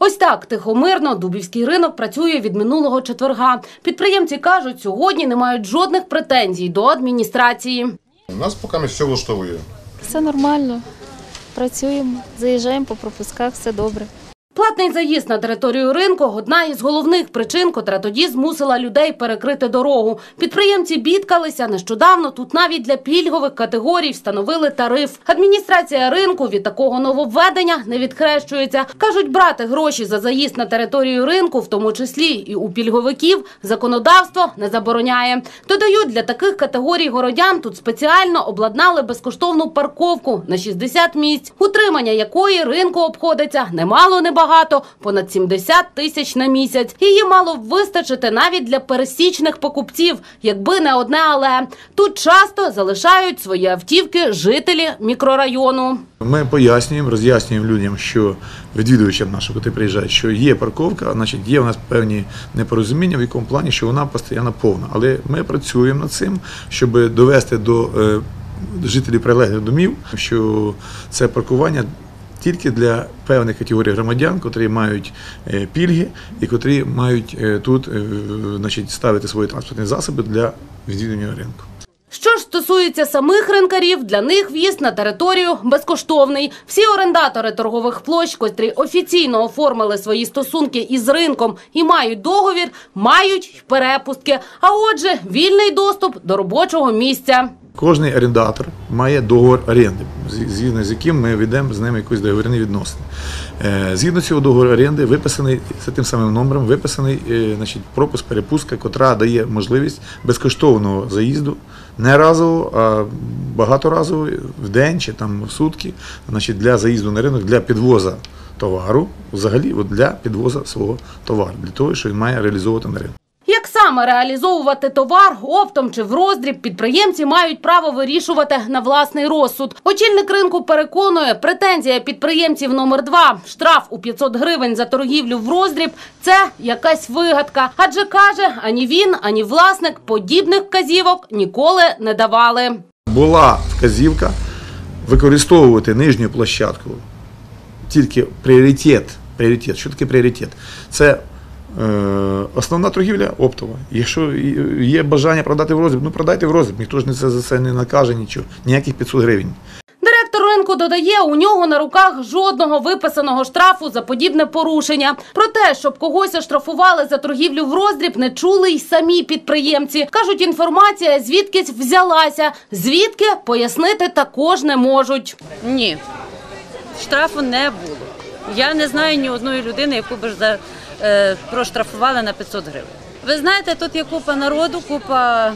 Ось так тихо-мирно Дубівський ринок працює від минулого четверга. Підприємці кажуть, сьогодні не мають жодних претензій до адміністрації. У нас поки все влаштовує. Все нормально, працюємо, заїжджаємо по пропусках, все добре. Платний заїзд на територію ринку – одна із головних причин, котра тоді змусила людей перекрити дорогу. Підприємці бідкалися. Нещодавно тут навіть для пільгових категорій встановили тариф. Адміністрація ринку від такого нововведення не відхрещується. Кажуть, брати гроші за заїзд на територію ринку, в тому числі і у пільговиків, законодавство не забороняє. Додають, для таких категорій городян тут спеціально обладнали безкоштовну парковку на 60 місць, утримання якої ринку обходиться немало-небагато. Понад 70 тисяч на місяць. Її мало б вистачити навіть для пересічних покупців, якби не одне «але». Тут часто залишають свої автівки жителі мікрорайону. Ми пояснюємо, роз'яснюємо людям, що відвідувачам нашим, коли приїжджають, що є парковка, значить є у нас певні непорозуміння, в якому плані, що вона постійно повна. Але ми працюємо над цим, щоб довести до жителів прилеглих домів, що це паркування тільки для певних категорій громадян, котрі мають пільги і котрі мають тут ставити свої транспортні засоби для відвідування ринку. Що ж стосується самих ринкарів, для них в'їзд на територію безкоштовний. Всі орендатори торгових площ, котрі офіційно оформили свої стосунки із ринком і мають договір, мають перепустки, а отже, вільний доступ до робочого місця. Кожний орендатор має договір оренди, згідно з яким ми ведемо з ними якісь договірні відносини. Згідно цього договору оренди, виписаний за тим самим номером, виписаний пропуск, перепустка, котра дає можливість безкоштовного заїзду, не разово, а багаторазово, в день чи в сутки, для заїзду на ринок, для підвозу товару, взагалі для підвозу свого товару, для того, що він має реалізовувати на ринку. Як саме реалізовувати товар, оптом чи в роздріб, підприємці мають право вирішувати на власний розсуд. Очільник ринку переконує, претензія підприємців номер 2 – штраф у 500 гривень за торгівлю в роздріб – це якась вигадка. Адже, каже, ані він, ані власник подібних вказівок ніколи не давали. Була вказівка використовувати нижню площадку, тільки пріоритет. Що таке пріоритет? Це основна торгівля оптова. Якщо є бажання продати в роздріб, продайте в роздріб. Ніхто ж за це не накаже нічого. Ніяких 500 гривень. Директор ринку додає, у нього на руках жодного виписаного штрафу за подібне порушення. Про те, щоб когось оштрафували за торгівлю в роздріб, не чули й самі підприємці. Кажуть, інформація звідкись взялася. Звідки – пояснити також не можуть. Ні, штрафу не було. Я не знаю ні одної людини, яку б проштрафували на 500 гривень. Ви знаєте, тут є купа народу, купа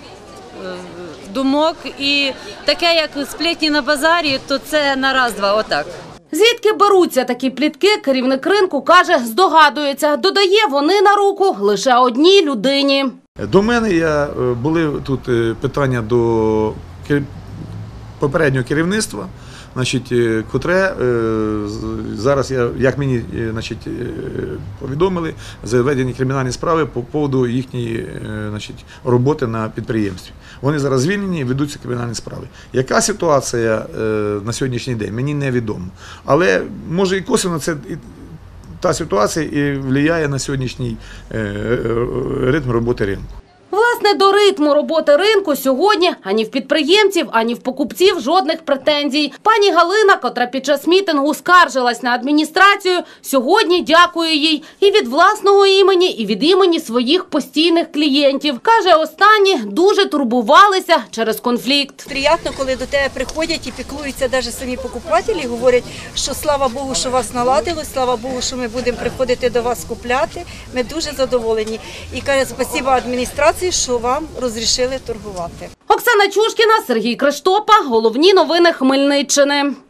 думок і таке, як сплетні на базарі, то це на раз-два, отак. Звідки беруться такі плітки, керівник ринку, каже, здогадується. Додає, вони на руку лише одній людині. До мене були тут питання до попереднього керівництва, котре зараз, як мені повідомили, заведені кримінальні справи по поводу їхньої роботи на підприємстві. Вони зараз звільнені і ведуться кримінальні справи. Яка ситуація на сьогоднішній день, мені невідомо. Але може і косвенно це та ситуація і впливає на сьогоднішній ритм роботи ринку. Власне, до ритму роботи ринку сьогодні ані в підприємців, ані в покупців жодних претензій. Пані Галина, котра під час мітингу скаржилась на адміністрацію, сьогодні дякує їй і від власного імені, і від імені своїх постійних клієнтів. Каже, останні дуже турбувалися через конфлікт. Приємно, коли до тебе приходять і піклуються навіть самі покупателі, говорять, що слава Богу, що вас наладилось, слава Богу, що ми будемо приходити до вас купляти. Ми дуже задоволені. І каже, спасибо адміністрації, що вам розрішили торгувати. Оксана Чушкіна, Сергій Криштопа. Головні новини Хмельниччини.